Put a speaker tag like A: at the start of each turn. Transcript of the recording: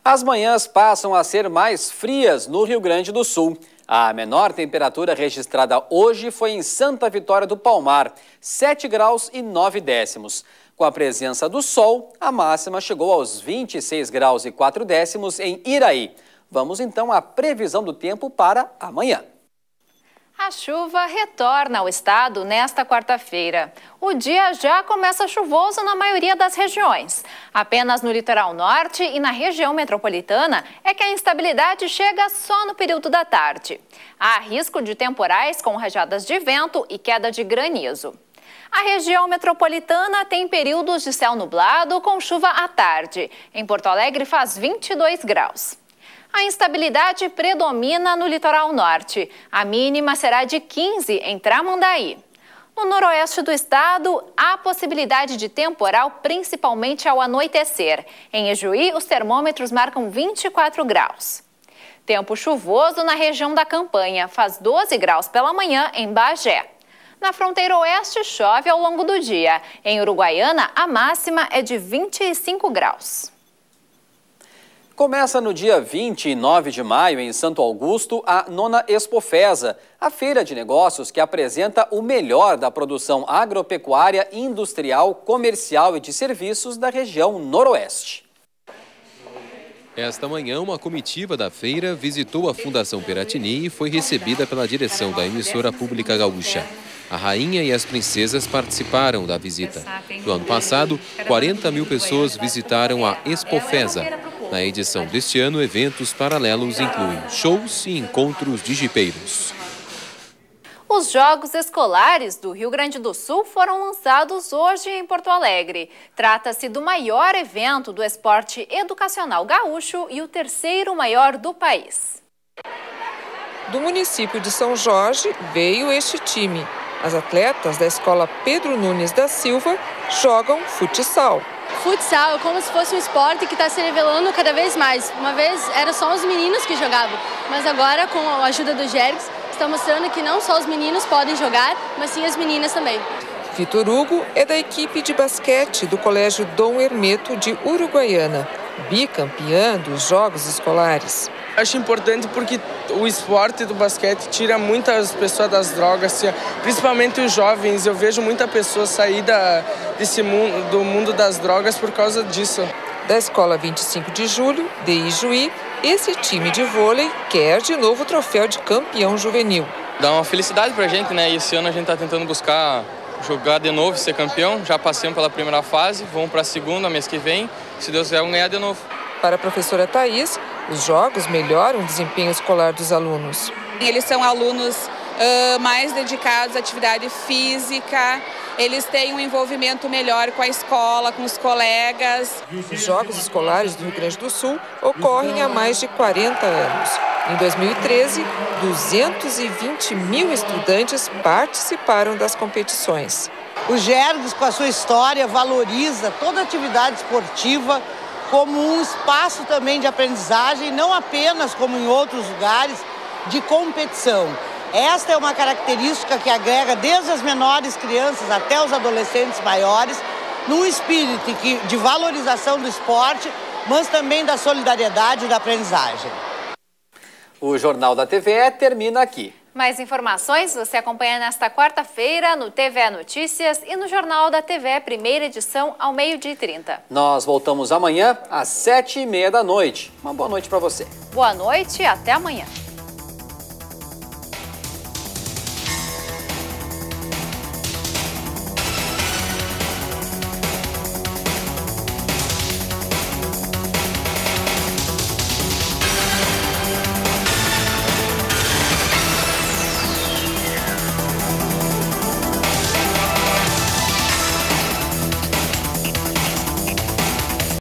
A: As manhãs passam a ser mais frias no Rio Grande do Sul. A menor temperatura registrada hoje foi em Santa Vitória do Palmar, 7 graus e 9 décimos. Com a presença do sol, a máxima chegou aos 26 graus e 4 décimos em Iraí. Vamos então à previsão do tempo para amanhã.
B: A chuva retorna ao estado nesta quarta-feira. O dia já começa chuvoso na maioria das regiões. Apenas no litoral norte e na região metropolitana é que a instabilidade chega só no período da tarde. Há risco de temporais com rajadas de vento e queda de granizo. A região metropolitana tem períodos de céu nublado com chuva à tarde. Em Porto Alegre faz 22 graus. A instabilidade predomina no litoral norte. A mínima será de 15 em Tramandaí. No noroeste do estado, há possibilidade de temporal, principalmente ao anoitecer. Em Ijuí, os termômetros marcam 24 graus. Tempo chuvoso na região da Campanha, faz 12 graus pela manhã em Bagé. Na fronteira oeste, chove ao longo do dia. Em Uruguaiana, a máxima é de 25 graus.
A: Começa no dia 29 de maio, em Santo Augusto, a 9ª Expofesa, a feira de negócios que apresenta o melhor da produção agropecuária, industrial, comercial e de serviços da região noroeste.
C: Esta manhã, uma comitiva da feira visitou a Fundação Piratini e foi recebida pela direção da emissora pública gaúcha. A rainha e as princesas participaram da visita. No ano passado, 40 mil pessoas visitaram a Expofesa. Na edição deste ano, eventos paralelos incluem shows e encontros de jipeiros.
B: Os Jogos Escolares do Rio Grande do Sul foram lançados hoje em Porto Alegre. Trata-se do maior evento do esporte educacional gaúcho e o terceiro maior do país.
D: Do município de São Jorge veio este time. As atletas da escola Pedro Nunes da Silva jogam futsal.
E: Futsal é como se fosse um esporte que está se revelando cada vez mais. Uma vez era só os meninos que jogavam, mas agora com a ajuda do Jergs está mostrando que não só os meninos podem jogar, mas sim as meninas também.
D: Vitor Hugo é da equipe de basquete do Colégio Dom Hermeto de Uruguaiana, bicampeã dos Jogos Escolares.
F: Acho importante porque o esporte do basquete tira muitas pessoas das drogas, principalmente os jovens. Eu vejo muita pessoa sair do mundo das drogas por causa disso.
D: Da Escola 25 de Julho, de Ijuí, esse time de vôlei quer de novo o troféu de campeão juvenil.
G: Dá uma felicidade pra gente, né? E esse ano a gente tá tentando buscar jogar de novo, ser campeão. Já passamos pela primeira fase, vamos para a segunda mês que vem. Se Deus quiser, vamos ganhar de novo.
D: Para a professora Thaís, os jogos melhoram o desempenho escolar dos alunos.
H: Eles são alunos mais dedicados à atividade física, eles têm um envolvimento melhor com a escola, com os colegas.
D: Os Jogos Escolares do Rio Grande do Sul ocorrem há mais de 40 anos. Em 2013, 220 mil estudantes participaram das competições.
I: O Jergs, com a sua história, valoriza toda a atividade esportiva como um espaço também de aprendizagem, não apenas como em outros lugares, de competição. Esta é uma característica que agrega desde as menores crianças até os adolescentes maiores, num espírito de valorização do esporte, mas também da solidariedade e da aprendizagem.
A: O Jornal da TVE termina aqui.
B: Mais informações você acompanha nesta quarta-feira no TVE Notícias e no Jornal da TVE, primeira edição, ao 12h30.
A: Nós voltamos amanhã às 7h30 da noite. Uma boa noite para você.
B: Boa noite e até amanhã.